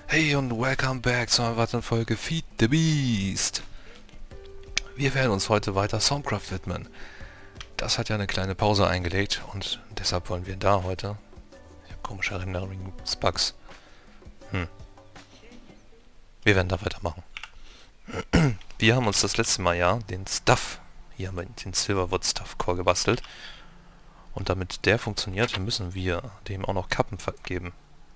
Hey und welcome back zu einer weiteren Folge Feed the Beast. Wir werden uns heute weiter Stormcraft widmen. Das hat ja eine kleine Pause eingelegt und deshalb wollen wir da heute... Ich habe komische Rendering-Bugs. Wir werden da weitermachen. Wir haben uns das letzte Mal ja den Stuff, hier haben wir den Silverwood Stuff Core gebastelt. Und damit der funktioniert, müssen wir dem auch noch Kappen geben.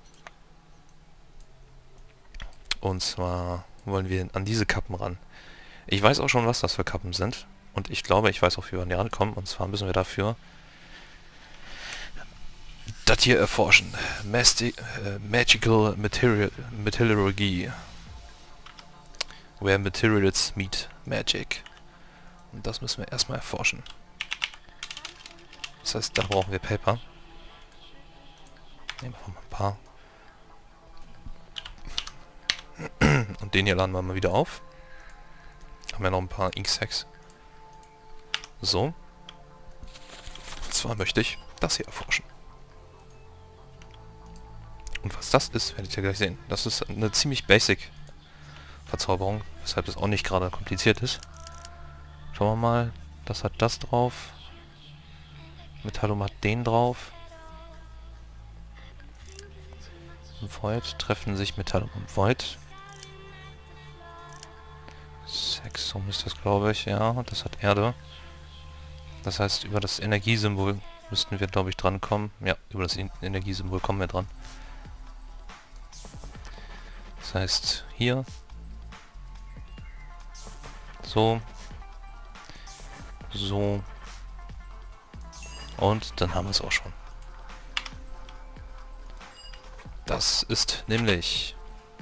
Und zwar wollen wir an diese Kappen ran. Ich weiß auch schon, was das für Kappen sind. Und ich glaube, ich weiß auch, wie wir an die rankommen. Und zwar müssen wir dafür das hier erforschen. Magical Metallurgy. Where Materials meet Magic. Und das müssen wir erstmal erforschen. Das heißt, da brauchen wir Paper. Nehmen wir mal ein paar. Und den hier laden wir mal wieder auf. Haben wir noch ein paar Inksacks. So. Und zwar möchte ich das hier erforschen. Und was das ist, werdet ihr gleich sehen. Das ist eine ziemlich basic Verzauberung, weshalb es auch nicht gerade kompliziert ist. Schauen wir mal. Das hat das drauf. Metallum hat den drauf. Void treffen sich Metallum und Void. Sexum ist das, glaube ich, ja. Das hat Erde. Das heißt, über das Energiesymbol müssten wir, glaube ich, drankommen. Ja, über das Energiesymbol kommen wir dran. Das heißt, hier. So. So. Und dann haben wir es auch schon. Das ist nämlich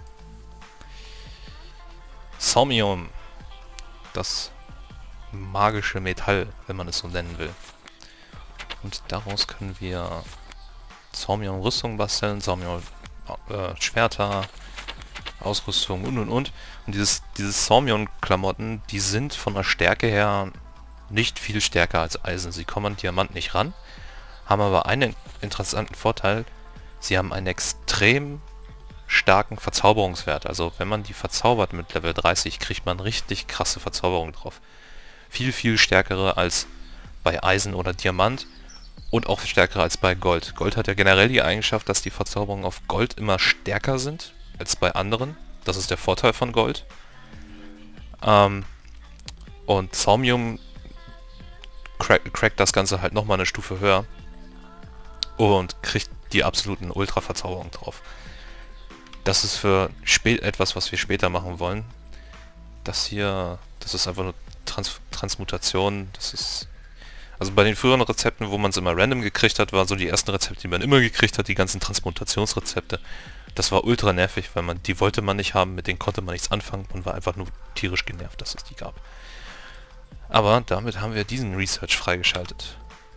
Somnium. Das magische Metall, wenn man es so nennen will. Und daraus können wir Somnium-Rüstung basteln, Somnium-Schwerter, Ausrüstung und. Und diese Somnium-Klamotten, die sind von der Stärke her nicht viel stärker als Eisen. Sie kommen an Diamant nicht ran, haben aber einen interessanten Vorteil. Sie haben einen extrem starken Verzauberungswert. Also wenn man die verzaubert mit Level 30, kriegt man richtig krasse Verzauberungen drauf. Viel, viel stärkere als bei Eisen oder Diamant und auch stärkere als bei Gold. Gold hat ja generell die Eigenschaft, dass die Verzauberungen auf Gold immer stärker sind als bei anderen. Das ist der Vorteil von Gold. Und Somnium crackt das Ganze halt nochmal eine Stufe höher und kriegt die absoluten Ultra-Verzauberungen drauf. Das ist für etwas, was wir später machen wollen. Das hier, das ist einfach nur Transmutation. Das ist... Also bei den früheren Rezepten, wo man es immer random gekriegt hat, waren so die ersten Rezepte, die man immer gekriegt hat, die ganzen Transmutationsrezepte. Das war ultra nervig, weil die wollte man nicht haben, mit denen konnte man nichts anfangen und war einfach nur tierisch genervt, dass es die gab. Aber damit haben wir diesen Research freigeschaltet.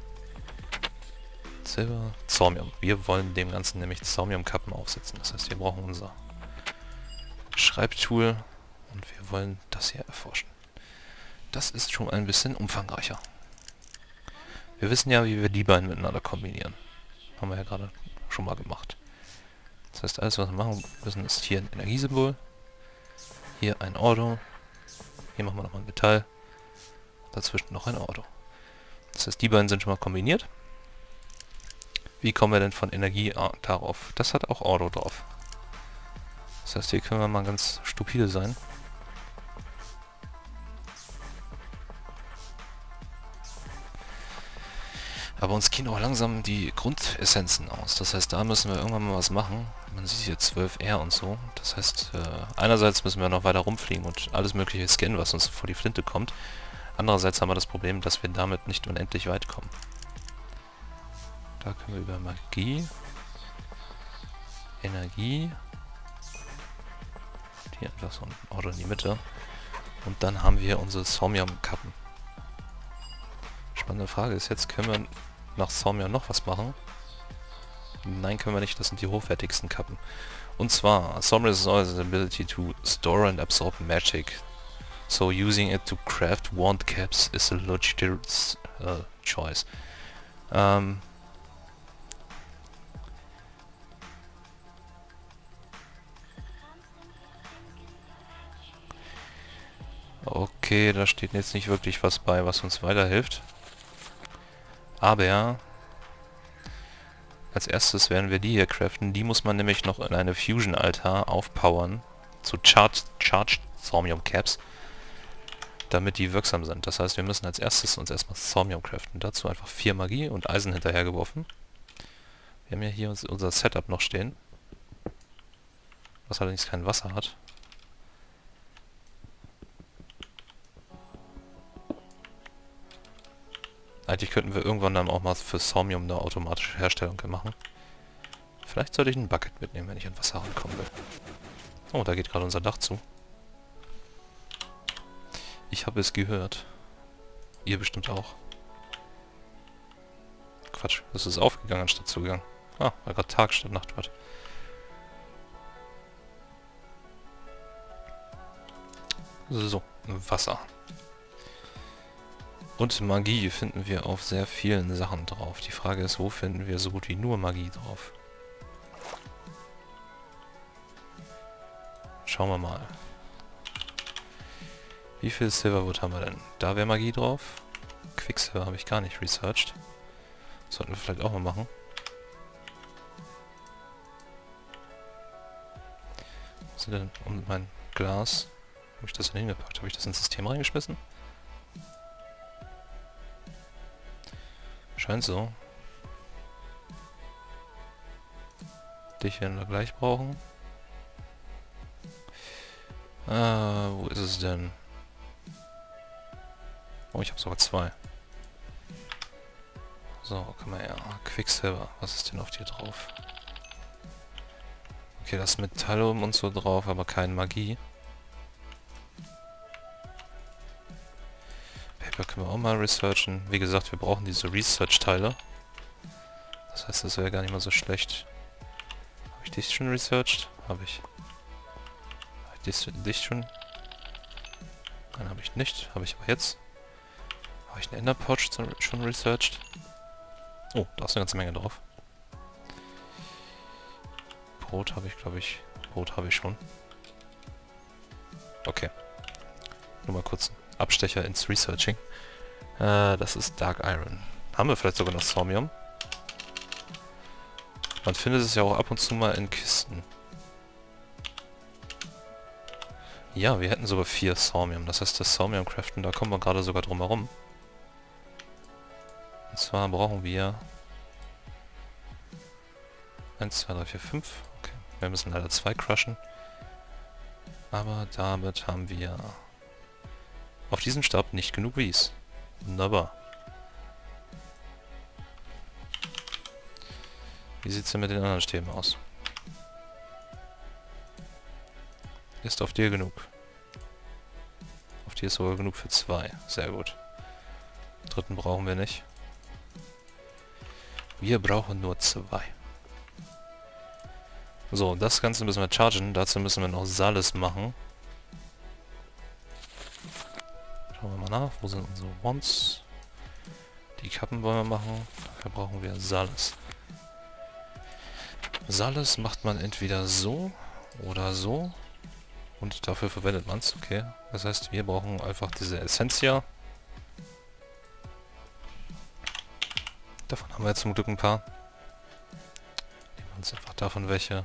Silber, Somnium. Wir wollen dem Ganzen nämlich Somnium-Kappen aufsetzen. Das heißt, wir brauchen unser Schreibtool und wir wollen das hier erforschen. Das ist schon ein bisschen umfangreicher. Wir wissen ja, wie wir die beiden miteinander kombinieren. Haben wir ja gerade schon mal gemacht. Das heißt, alles, was wir machen müssen, ist hier ein Energiesymbol, hier ein Ordo, hier machen wir nochmal ein Metall, dazwischen noch ein Ordo. Das heißt, die beiden sind schon mal kombiniert. Wie kommen wir denn von Energie darauf? Das hat auch Ordo drauf. Das heißt, hier können wir mal ganz stupide sein. Aber uns gehen auch langsam die Grundessenzen aus. Das heißt, da müssen wir irgendwann mal was machen. Man sieht hier 12R und so. Das heißt, einerseits müssen wir noch weiter rumfliegen und alles mögliche scannen, was uns vor die Flinte kommt. Andererseits haben wir das Problem, dass wir damit nicht unendlich weit kommen. Da können wir über Magie, Energie, hier einfach so ein Ordo in die Mitte. Und dann haben wir unsere Somnium-Kappen. Spannende Frage ist jetzt, können wir nach Somnium noch was machen? Nein, können wir nicht, das sind die hochwertigsten Kappen. Und zwar, Somnium has the ability to store and absorb magic. So using it to craft wand caps is a logical choice. Okay, da steht jetzt nicht wirklich was bei, was uns weiterhilft. Aber als erstes werden wir die hier craften. Die muss man nämlich noch in eine Fusion-Altar aufpowern. Zu Charged Thaumium Caps. Damit die wirksam sind. Das heißt, wir müssen als erstes uns erstmal Thaumium craften. Dazu einfach 4 Magie und Eisen hinterhergeworfen. Wir haben ja hier unser Setup noch stehen. Was allerdings kein Wasser hat. Eigentlich könnten wir irgendwann dann auch mal für Thaumium eine automatische Herstellung machen. Vielleicht sollte ich ein Bucket mitnehmen, wenn ich an Wasser rankommen will. Oh, da geht gerade unser Dach zu. Ich habe es gehört. Ihr bestimmt auch. Quatsch, es ist aufgegangen anstatt zugegangen. Ah, weil gerade Tag statt Nacht wird. So, Wasser. Und Magie finden wir auf sehr vielen Sachen drauf. Die Frage ist, wo finden wir so gut wie nur Magie drauf? Schauen wir mal. Wie viel Silverwood haben wir denn? Da wäre Magie drauf. Quicksilver habe ich gar nicht researched. Sollten wir vielleicht auch mal machen. Was ist denn um mein Glas? Habe ich das denn hingepackt? Habe ich das ins System reingeschmissen? Scheint so. Dich werden wir gleich brauchen. Wo ist es denn? Oh, ich habe sogar 2. So, komm mal her. Quicksilver. Was ist denn auf dir drauf? Okay, das Metallum und so drauf, aber keine Magie. Paper können wir auch mal researchen. Wie gesagt, wir brauchen diese Research-Teile. Das heißt, das wäre gar nicht mal so schlecht. Habe ich dich schon researched? Habe ich. Habe ich dich schon? Nein, habe ich nicht. Habe ich aber jetzt. Habe ich einen Enderpouch schon researched? Oh, da ist eine ganze Menge drauf. Brot habe ich, glaube ich. Brot habe ich schon. Okay. Nur mal kurz einen Abstecher ins Researching. Das ist Dark Iron. Haben wir vielleicht sogar noch Thaumium? Man findet es ja auch ab und zu mal in Kisten. Ja, wir hätten sogar 4 Thaumium. Das heißt, das Thaumium craften, da kommen wir gerade sogar drum herum. Und zwar brauchen wir 1, 2, 3, 4, 5. Okay, wir müssen leider 2 crushen. Aber damit haben wir auf diesem Stab nicht genug Wies. Wunderbar. Wie sieht es denn mit den anderen Stäben aus? Ist auf dir genug. Auf dir ist sogar genug für 2. Sehr gut. Dritten brauchen wir nicht. Wir brauchen nur 2. So, das Ganze müssen wir chargen. Dazu müssen wir noch Salis machen. Schauen wir mal nach. Wo sind unsere Wands? Die Kappen wollen wir machen. Dafür brauchen wir Salis. Salis macht man entweder so oder so. Und dafür verwendet man es. Okay. Das heißt, wir brauchen einfach diese Essentia. Davon haben wir jetzt zum Glück ein paar. Nehmen wir uns einfach davon welche.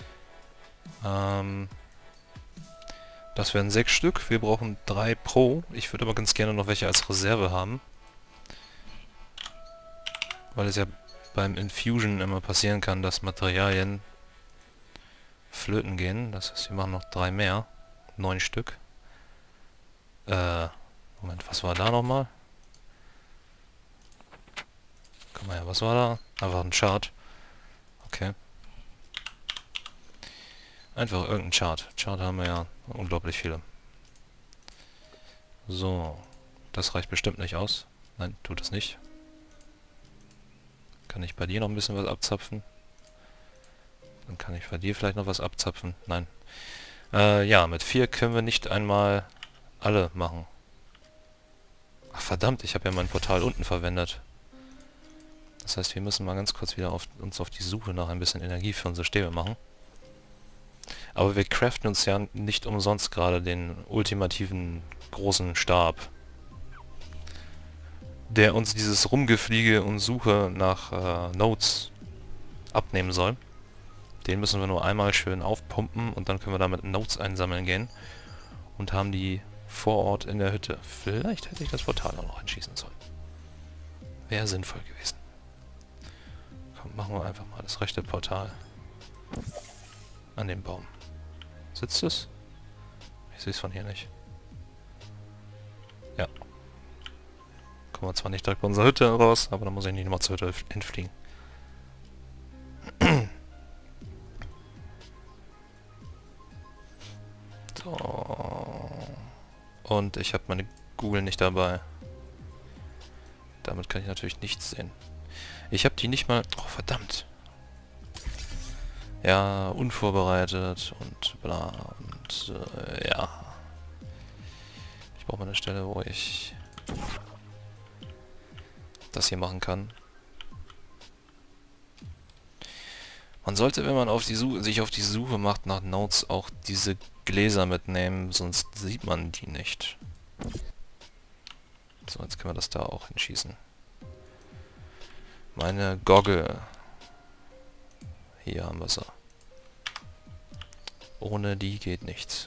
Das wären 6 Stück. Wir brauchen 3 pro. Ich würde aber ganz gerne noch welche als Reserve haben. Weil es ja beim Infusion immer passieren kann, dass Materialien flöten gehen. Das heißt, wir machen noch 3 mehr. 9 Stück. Moment, was war da nochmal? Guck mal her, was war da? Einfach ein Chart. Okay. Einfach irgendein Chart. Chart haben wir ja unglaublich viele. So. Das reicht bestimmt nicht aus. Nein, tut es nicht. Kann ich bei dir noch ein bisschen was abzapfen? Dann kann ich bei dir vielleicht noch was abzapfen. Nein. Ja, mit 4 können wir nicht einmal alle machen. Ach verdammt, ich habe ja mein Portal unten verwendet. Das heißt, wir müssen mal ganz kurz wieder uns auf die Suche nach ein bisschen Energie für unsere Stäbe machen. Aber wir craften uns ja nicht umsonst gerade den ultimativen großen Stab, der uns dieses Rumgefliege und Suche nach Nodes abnehmen soll. Den müssen wir nur einmal schön aufpumpen und dann können wir damit Nodes einsammeln gehen und haben die vor Ort in der Hütte. Vielleicht hätte ich das Portal auch noch einschießen sollen. Wäre sinnvoll gewesen. Komm, machen wir einfach mal das rechte Portal an dem Baum. Sitzt es? Ich sehe es von hier nicht. Ja. Kommen wir zwar nicht direkt bei unserer Hütte raus, aber dann muss ich nicht nochmal zur Hütte hinfliegen. So. Und ich habe meine Google nicht dabei. Damit kann ich natürlich nichts sehen. Ich habe die nicht mal... Oh, verdammt. Ja, unvorbereitet und bla und ja. Ich brauche mal eine Stelle, wo ich das hier machen kann. Man sollte, wenn man auf die sich auf die Suche macht nach Nodes, auch diese Gläser mitnehmen, sonst sieht man die nicht. So, jetzt können wir das da auch hinschießen. Meine Goggle. Hier haben wir sie. Ohne die geht nichts.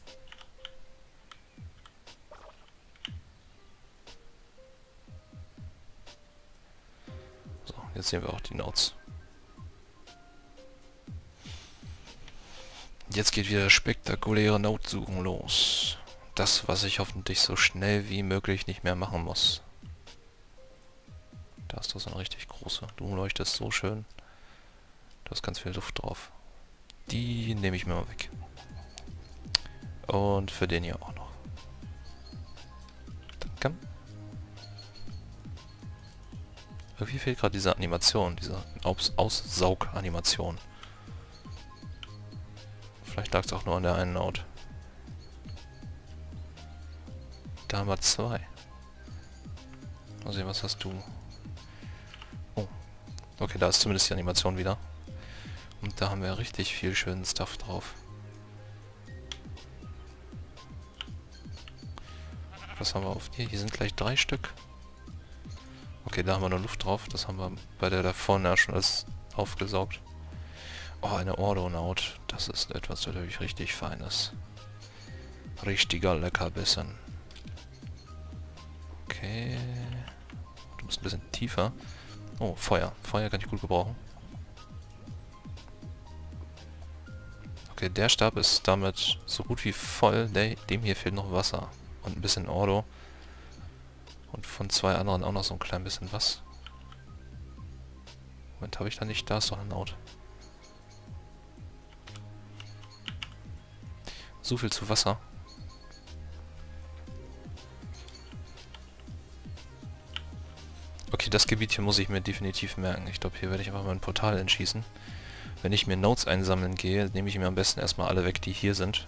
So, jetzt sehen wir auch die Nodes. Jetzt geht wieder spektakuläre Node-Suchen los. Das, was ich hoffentlich so schnell wie möglich nicht mehr machen muss. Da ist doch so eine richtig große. Du leuchtest so schön. Da ist ganz viel Luft drauf. Die nehme ich mir mal weg. Und für den hier auch noch. Danke. Irgendwie fehlt gerade diese Animation, diese Aussauganimation. Vielleicht lag es auch nur an der einen Node. Da haben wir 2. Mal sehen, was hast du? Oh. Okay, da ist zumindest die Animation wieder. Und da haben wir richtig viel schönen Stuff drauf. Was haben wir auf hier? Hier sind gleich 3 Stück. Okay, da haben wir nur Luft drauf. Das haben wir bei der da vorne ja schon alles aufgesaugt. Oh, eine Ordonaut. Das ist etwas natürlich richtig Feines. Richtiger Leckerbissen. Okay. Du musst ein bisschen tiefer. Oh, Feuer. Feuer kann ich gut gebrauchen. Okay, der Stab ist damit so gut wie voll. Dem hier fehlt noch Wasser. Und ein bisschen Ordo. Und von 2 anderen auch noch so ein klein bisschen was. Moment, habe ich da nicht? Da ist doch eine Naut. So viel zu Wasser. Okay, das Gebiet hier muss ich mir definitiv merken. Ich glaube, hier werde ich einfach mal ein Portal entschießen. Wenn ich mir Nodes einsammeln gehe, nehme ich mir am besten erstmal alle weg, die hier sind.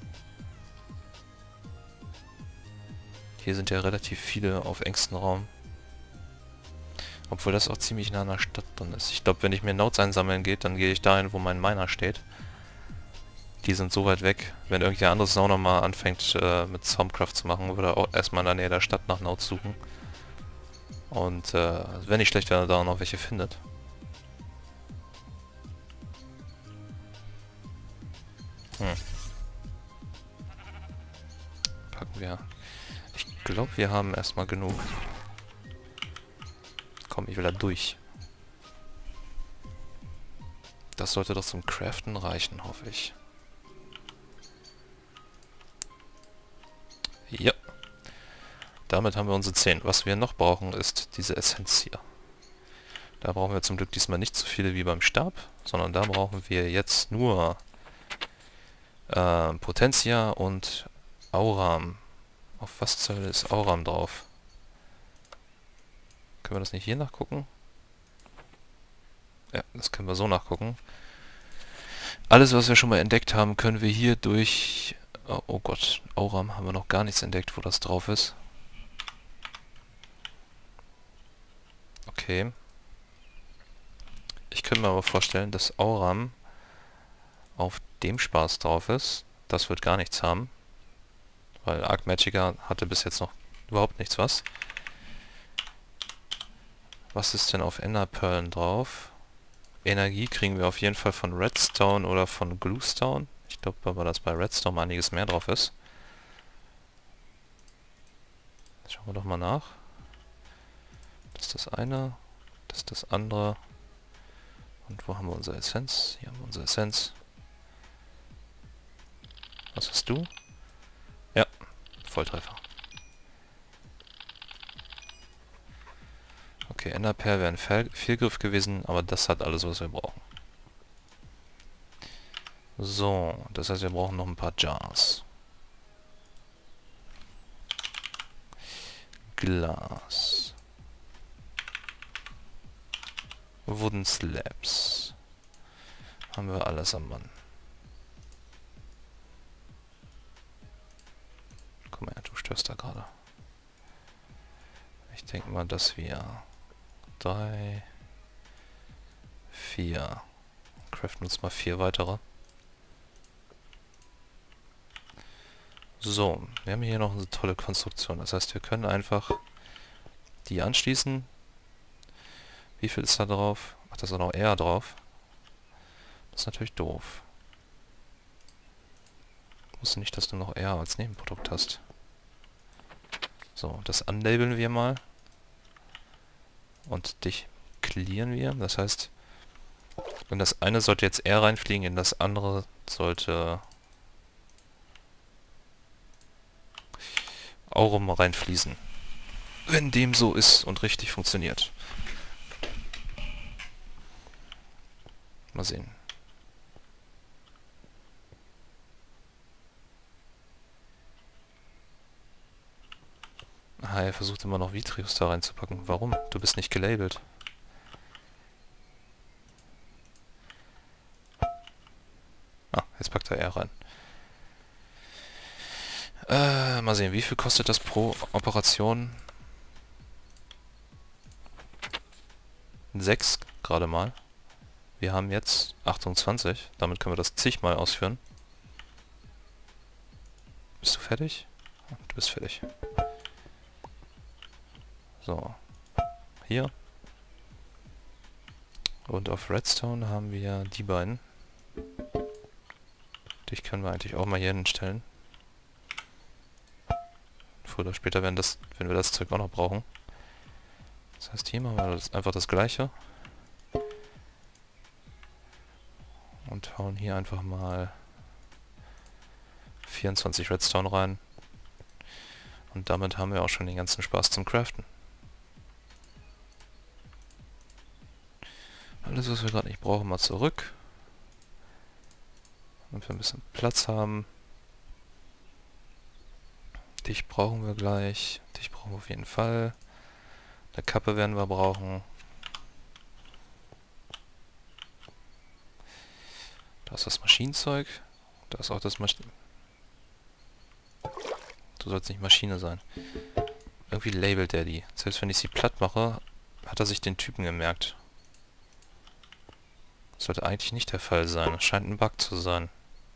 Hier sind ja relativ viele auf engstem Raum. Obwohl das auch ziemlich nah an der Stadt drin ist. Ich glaube, wenn ich mir Nodes einsammeln gehe, dann gehe ich dahin, wo mein Miner steht. Die sind so weit weg. Wenn irgendwer anderes auch nochmal anfängt mit Stormcraft zu machen, würde er auch erstmal in der Nähe der Stadt nach Nodes suchen. Und wenn nicht schlecht, wenn er da noch welche findet. Packen wir. Ich glaube, wir haben erstmal genug. Komm, ich will da durch. Das sollte doch zum Craften reichen, hoffe ich. Ja. Damit haben wir unsere 10. Was wir noch brauchen, ist diese Essenz hier. Da brauchen wir zum Glück diesmal nicht so viele wie beim Stab, sondern da brauchen wir jetzt nur Potentia und Auram. Auf was zur Hölle ist Auram drauf? Können wir das nicht hier nachgucken? Ja, das können wir so nachgucken. Alles, was wir schon mal entdeckt haben, können wir hier durch... Oh Gott, Auram haben wir noch gar nichts entdeckt, wo das drauf ist. Okay. Ich könnte mir aber vorstellen, dass Auram auf dem Spaß drauf ist, das wird gar nichts haben. Weil Arc Magica hatte bis jetzt noch überhaupt nichts was. Was ist denn auf Enderperlen drauf? Energie kriegen wir auf jeden Fall von Redstone oder von Gluestone. Ich glaube aber, dass bei Redstone einiges mehr drauf ist. Schauen wir doch mal nach. Das ist das eine, das ist das andere. Und wo haben wir unsere Essenz? Hier haben wir unsere Essenz. Was hast du? Ja, Volltreffer. Okay, Enderpearl wäre ein Fehlgriff gewesen, aber das hat alles, was wir brauchen. So, das heißt, wir brauchen noch ein paar Jars. Glas. Wooden Slabs. Haben wir alles am Mann. Guck mal, du störst da gerade. Ich denke mal, dass wir 3, 4. Craften uns mal 4 weitere. So, wir haben hier noch eine tolle Konstruktion. Das heißt, wir können einfach die anschließen. Wie viel ist da drauf? Ach, da ist auch noch R drauf. Das ist natürlich doof. Ich wusste nicht, dass du noch R als Nebenprodukt hast. So, das unlabeln wir mal. Und dich clearen wir. Das heißt, in das eine sollte jetzt R reinfliegen, in das andere sollte Aurum reinfließen. Wenn dem so ist und richtig funktioniert. Mal sehen. Ah, er versucht immer noch Vitrius da reinzupacken. Warum? Du bist nicht gelabelt. Ah, jetzt packt er R rein. Mal sehen, wie viel kostet das pro Operation? 6 gerade mal. Wir haben jetzt 28. Damit können wir das zigmal ausführen. Bist du fertig? Du bist fertig. So. Hier. Und auf Redstone haben wir die beiden. Dich können wir eigentlich auch mal hier hinstellen. Früher oder später wenn wir das Zeug auch noch brauchen. Das heißt, hier machen wir einfach das Gleiche. Und hauen hier einfach mal 24 Redstone rein. Und damit haben wir auch schon den ganzen Spaß zum Craften. Alles, was wir gerade nicht brauchen, mal zurück. Und wir ein bisschen Platz haben. Dich brauchen wir gleich. Dich brauchen wir auf jeden Fall. Eine Kappe werden wir brauchen. Da ist das Maschinenzeug. Da ist auch das Du sollst nicht Maschine sein. Irgendwie labelt er die. Selbst wenn ich sie platt mache, hat er sich den Typen gemerkt. Das sollte eigentlich nicht der Fall sein. Das scheint ein Bug zu sein.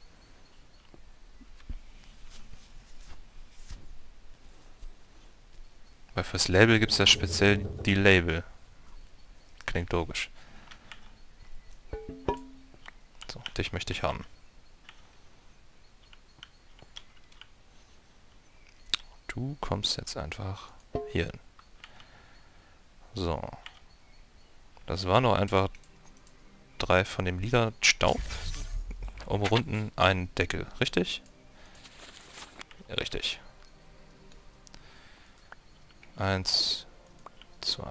Weil fürs Label gibt es ja speziell die Label. Klingt logisch. So, dich möchte ich haben. Du kommst jetzt einfach hier hin. So. Das war nur einfach 3 von dem lila Staub. Umrunden einen Deckel. Richtig? Ja, richtig. 1, 2,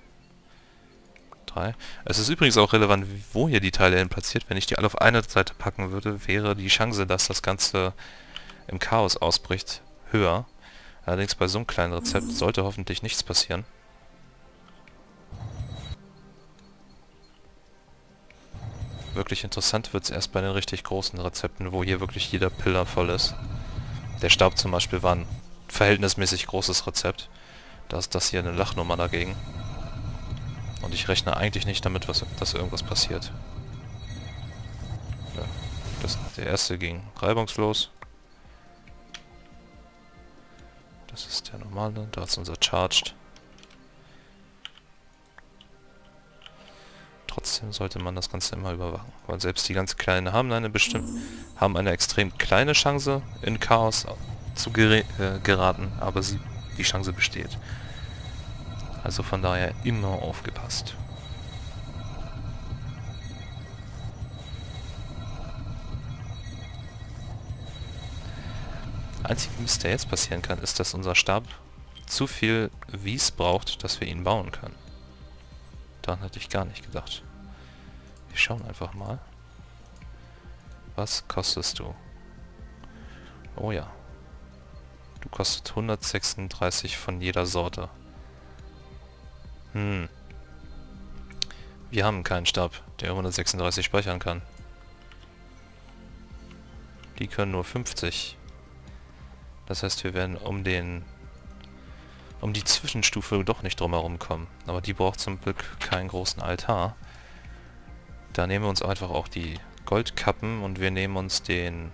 3. Es ist übrigens auch relevant, wo ihr die Teile hin platziert. Wenn ich die alle auf eine Seite packen würde, wäre die Chance, dass das Ganze im Chaos ausbricht, höher. Allerdings bei so einem kleinen Rezept sollte hoffentlich nichts passieren. Wirklich interessant wird es erst bei den richtig großen Rezepten, wo hier wirklich jeder Pillar voll ist. Der Staub zum Beispiel war ein verhältnismäßig großes Rezept. Da ist das hier eine Lachnummer dagegen. Und ich rechne eigentlich nicht damit, dass irgendwas passiert. Ja. Der erste ging reibungslos. Das ist der normale. Da ist unser Charged. Trotzdem sollte man das Ganze immer überwachen. Weil selbst die ganz Kleinen haben haben eine extrem kleine Chance, in Chaos zu geraten, aber die Chance besteht. Also von daher immer aufgepasst. Einzige Mist, der jetzt passieren kann, ist, dass unser Stab zu viel Wies braucht, dass wir ihn bauen können. Daran hatte ich gar nicht gedacht. Wir schauen einfach mal. Was kostest du? Oh ja. Du kostet 136 von jeder Sorte. Wir haben keinen Stab, der 136 speichern kann. Die können nur 50. Das heißt, wir werden um die Zwischenstufe doch nicht drumherum kommen. Aber die braucht zum Glück keinen großen Altar. Da nehmen wir uns einfach auch die Goldkappen und wir nehmen uns den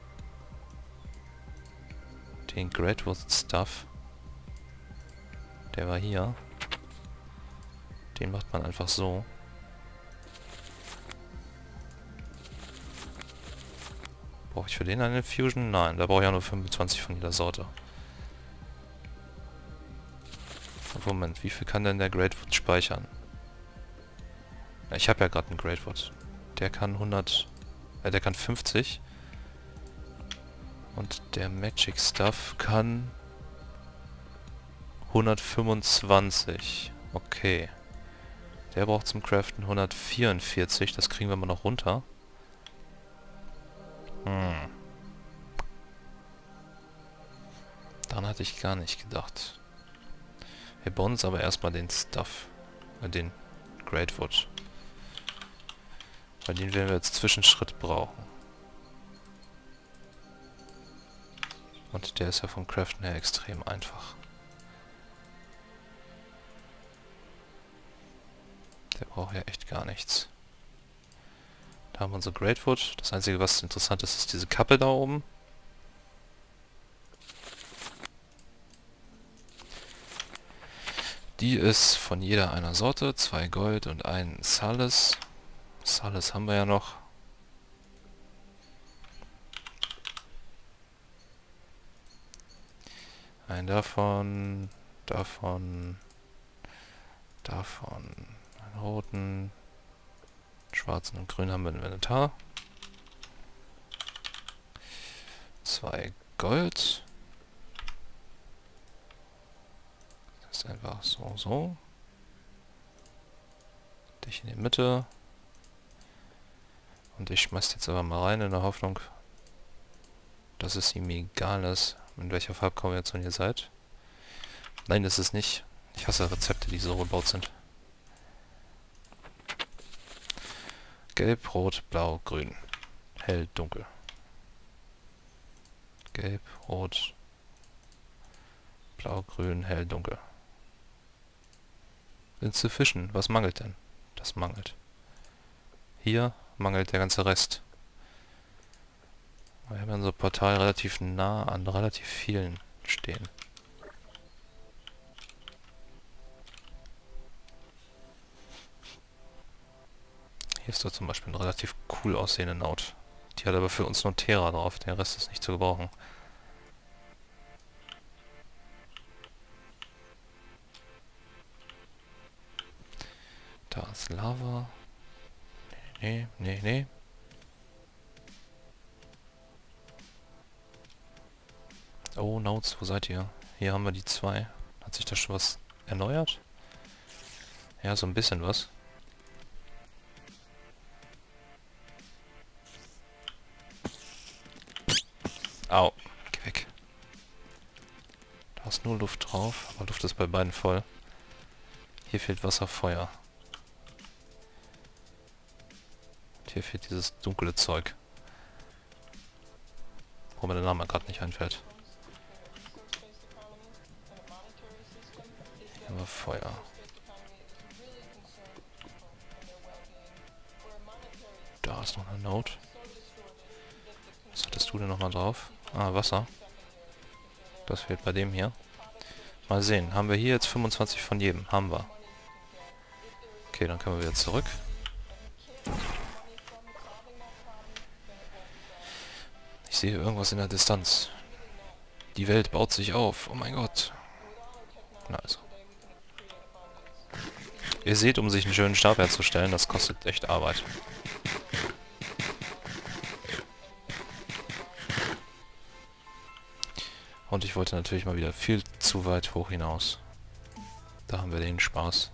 Greatwood Stuff. Der war hier. Den macht man einfach so. Brauche ich für den eine Fusion? Nein, da brauche ich ja nur 25 von jeder Sorte. Moment, wie viel kann denn der Greatwood speichern? Ja, ich habe ja gerade einen Greatwood. Der kann 50. Und der Magic Stuff kann 125. Okay. Der braucht zum Craften 144. Das kriegen wir mal noch runter. Daran hatte ich gar nicht gedacht. Wir bauen uns aber erstmal den Stuff. Den Greatwood. Weil den werden wir als Zwischenschritt brauchen. Und der ist ja vom Craften her extrem einfach. Der braucht ja echt gar nichts. Da haben wir unsere Greatwood. Das einzige, was interessant ist, ist diese Kappe da oben. Die ist von jeder einer Sorte. 2 Gold und 1 Salis. Salis haben wir ja noch. Ein davon, einen roten, schwarzen und grün haben wir im Inventar. 2 Gold. Das ist einfach so. Dich in die Mitte. Und ich schmeiß jetzt aber mal rein in der Hoffnung, dass es ihm egal ist, in welcher Farbkombination ihr seid. Nein, das ist nicht. Ich hasse Rezepte, die so gebaut sind. Gelb, Rot, Blau, Grün. Hell, Dunkel. Gelb, Rot, Blau, Grün, Hell, Dunkel. Insufficient. Was mangelt denn? Das mangelt. Hier mangelt der ganze Rest. Wir haben unser Portal relativ nah an relativ vielen stehen. Hier ist doch zum Beispiel eine relativ cool aussehende Note. Die hat aber für uns nur Terra drauf, der Rest ist nicht zu gebrauchen. Da ist Lava. Nee. Oh, Notes, wo seid ihr? Hier haben wir die 2. Hat sich da schon was erneuert? Ja, so ein bisschen was. Au, geh weg. Da ist nur Luft drauf, aber Luft ist bei beiden voll. Hier fehlt Wasser, Feuer. Und hier fehlt dieses dunkle Zeug. Wo mir der Name gerade nicht einfällt. Hier haben wir Feuer. Da ist noch eine Note. hast du denn nochmal drauf? Ah, Wasser. Das fehlt bei dem hier. Mal sehen. Haben wir hier jetzt 25 von jedem? Haben wir. Okay, dann können wir wieder zurück. Ich sehe irgendwas in der Distanz. Die Welt baut sich auf. Oh mein Gott. Na also. Ihr seht, um sich einen schönen Stab herzustellen, das kostet echt Arbeit. Und ich wollte natürlich mal wieder viel zu weit hoch hinaus. Da haben wir den Spaß.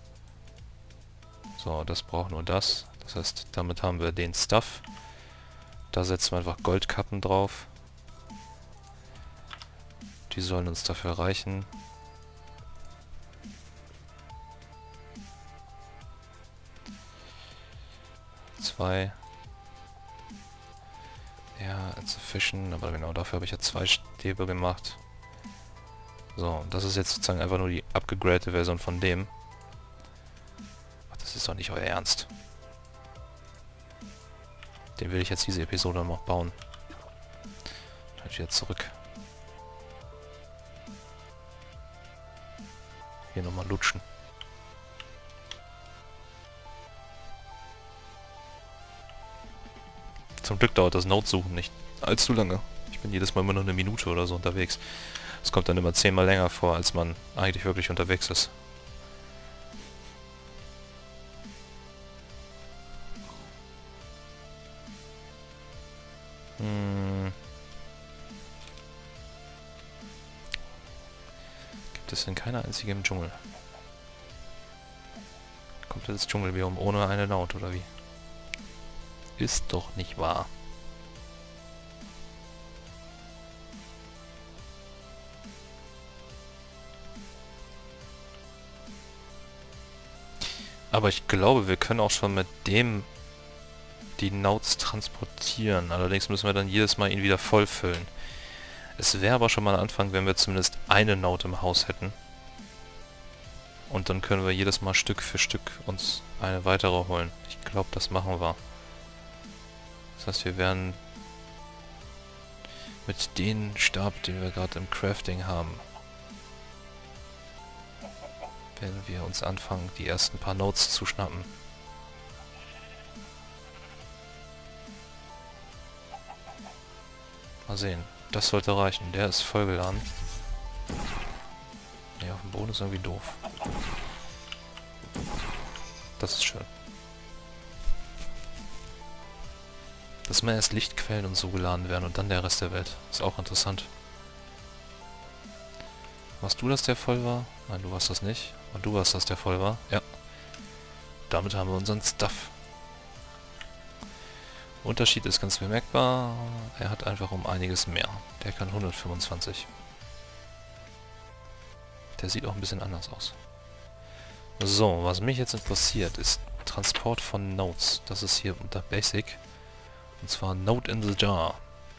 So, das braucht nur das. Das heißt, damit haben wir den Stuff. Da setzen wir einfach Goldkappen drauf. Die sollen uns dafür reichen. Zwei. Ja, zu fischen, aber genau dafür habe ich ja 2 Stäbe gemacht. So, das ist jetzt sozusagen einfach nur die abgegradete Version von dem. Ach, das ist doch nicht euer Ernst. Den will ich jetzt diese Episode noch bauen. Halt wieder zurück. Hier nochmal lutschen. Zum Glück dauert das Node-Suchen nicht allzu lange. Ich bin jedes Mal immer nur eine Minute oder so unterwegs. Es kommt dann immer 10-mal länger vor, als man eigentlich wirklich unterwegs ist. Gibt es denn keine einzige im Dschungel? Komplettes Dschungelbiom ohne eine Node, oder wie? Ist doch nicht wahr. Aber ich glaube, wir können auch schon mit dem die Nodes transportieren. Allerdings müssen wir dann jedes Mal ihn wieder vollfüllen. Es wäre aber schon mal ein Anfang, wenn wir zumindest eine Node im Haus hätten. Und dann können wir jedes Mal Stück für Stück uns eine weitere holen. Ich glaube, das machen wir. Das heißt, wir werden mit dem Stab, den wir gerade im Crafting haben, werden wir uns anfangen, die ersten paar Nodes zu schnappen. Mal sehen. Das sollte reichen. Der ist vollgeladen. Ne, auf dem Boden ist irgendwie doof. Das ist schön. Dass mal erst Lichtquellen und so geladen werden und dann der Rest der Welt. Ist auch interessant. Warst du das, der voll war? Nein, du warst das nicht. Und du warst das, der voll war? Ja. Damit haben wir unseren Stuff. Unterschied ist ganz bemerkbar. Er hat einfach um einiges mehr. Der kann 125. Der sieht auch ein bisschen anders aus. So, was mich jetzt interessiert, ist Transport von Nodes. Das ist hier unter Basic. Und zwar Node in the Jar.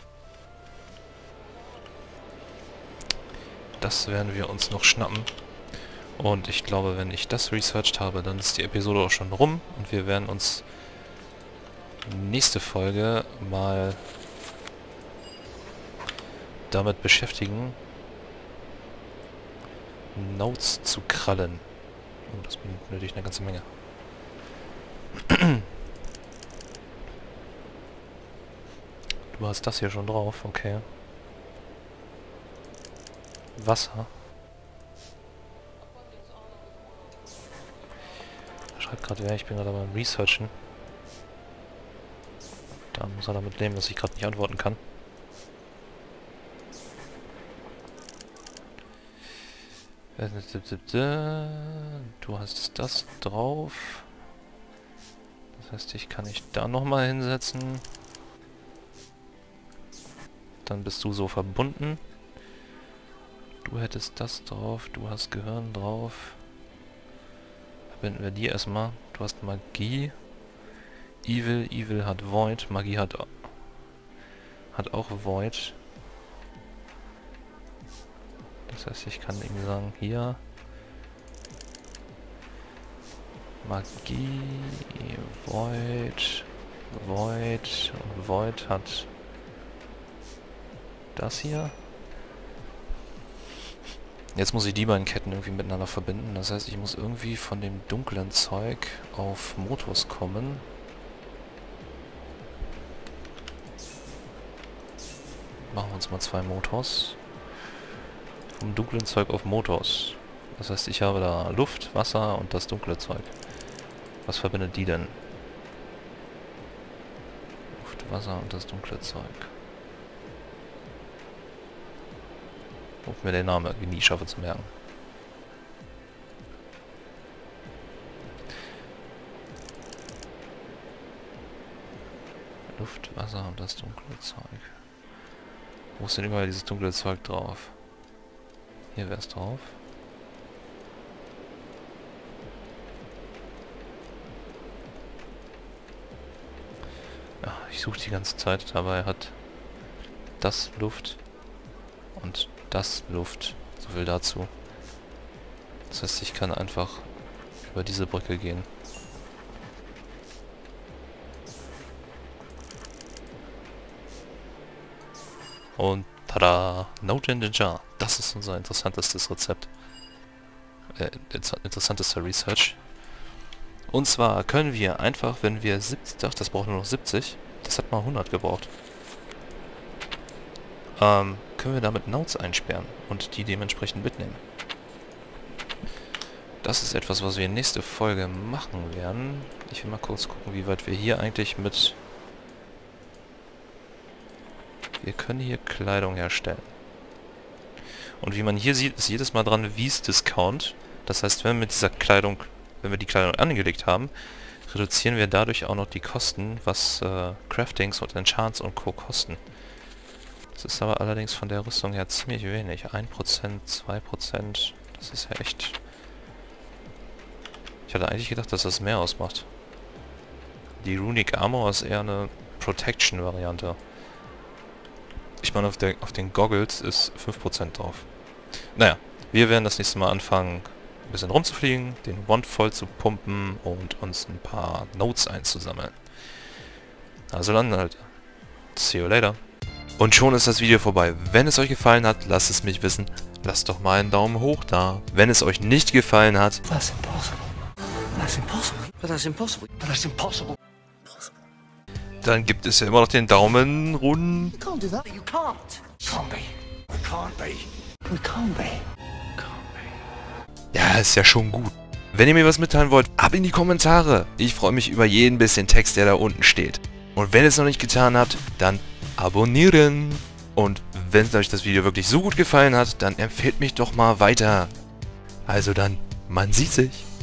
Das werden wir uns noch schnappen. Und ich glaube, wenn ich das researched habe, dann ist die Episode auch schon rum. Und wir werden uns nächste Folge mal damit beschäftigen, Nodes zu krallen. Oh, das benötigt eine ganze Menge. Du hast das hier schon drauf, okay. Wasser. Schreibt gerade wer, ich bin gerade beim Researchen. Dann muss er damit leben, dass ich gerade nicht antworten kann. Du hast das drauf. Das heißt, ich kann dich da nochmal hinsetzen. Dann bist du so verbunden. Du hättest das drauf. Du hast Gehirn drauf. Verbinden wir die erstmal. Du hast Magie. Evil. Evil hat Void. Magie hat auch Void. Das heißt, ich kann ihm sagen, hier Magie, Void, Void und Void hat das hier. Jetzt muss ich die beiden Ketten irgendwie miteinander verbinden. Das heißt, ich muss irgendwie von dem dunklen Zeug auf Motors kommen. Machen wir uns mal 2 Motors. Vom dunklen Zeug auf Motors. Das heißt, ich habe da Luft, Wasser und das dunkle Zeug. Was verbindet die denn? Luft, Wasser und das dunkle Zeug. Ob mir der Name irgendwie nie schaffe zu merken. Luft, Wasser und das dunkle Zeug. Wo ist denn überall dieses dunkle Zeug drauf? Hier wäre es drauf. Ja, ich suche die ganze Zeit. Dabei hat das Luft und das Luft. So viel dazu. Das heißt, ich kann einfach über diese Brücke gehen. Und tada! Note in the jar. Das ist unser interessantestes Rezept. Interessantester Research. Und zwar können wir einfach, wenn wir 70... Ach, das braucht nur noch 70. Das hat mal 100 gebraucht. Können wir damit Notes einsperren und die dementsprechend mitnehmen. Das ist etwas, was wir nächste Folge machen werden. Ich will mal kurz gucken, wie weit wir hier eigentlich mit... Wir können hier Kleidung herstellen. Und wie man hier sieht, ist jedes Mal dran V's Discount. Das heißt, wenn wir mit dieser Kleidung, wenn wir die Kleidung angelegt haben, reduzieren wir dadurch auch noch die Kosten, was Craftings und Enchants und Co. kosten. Das ist aber allerdings von der Rüstung her ziemlich wenig. 1%, 2%, das ist ja echt... Ich hatte eigentlich gedacht, dass das mehr ausmacht. Die Runic Armor ist eher eine Protection-Variante. Ich meine, auf den Goggles ist 5% drauf. Naja, wir werden das nächste Mal anfangen, ein bisschen rumzufliegen, den Wand voll zu pumpen und uns ein paar Notes einzusammeln. Also dann halt. See you later. Und schon ist das Video vorbei. Wenn es euch gefallen hat, lasst es mich wissen. Lasst doch mal einen Daumen hoch da. Wenn es euch nicht gefallen hat... That's impossible. That's impossible. But that's impossible. But that's impossible. Dann gibt es ja immer noch den Daumen runter. You can't do that. You can't. Can't be. We can't be. We can't be. Can't be. Ja, ist ja schon gut. Wenn ihr mir was mitteilen wollt, ab in die Kommentare. Ich freue mich über jeden bisschen Text, der da unten steht. Und wenn ihr es noch nicht getan habt, dann abonnieren. Und wenn euch das Video wirklich so gut gefallen hat, dann empfehlt mich doch mal weiter. Also dann, man sieht sich.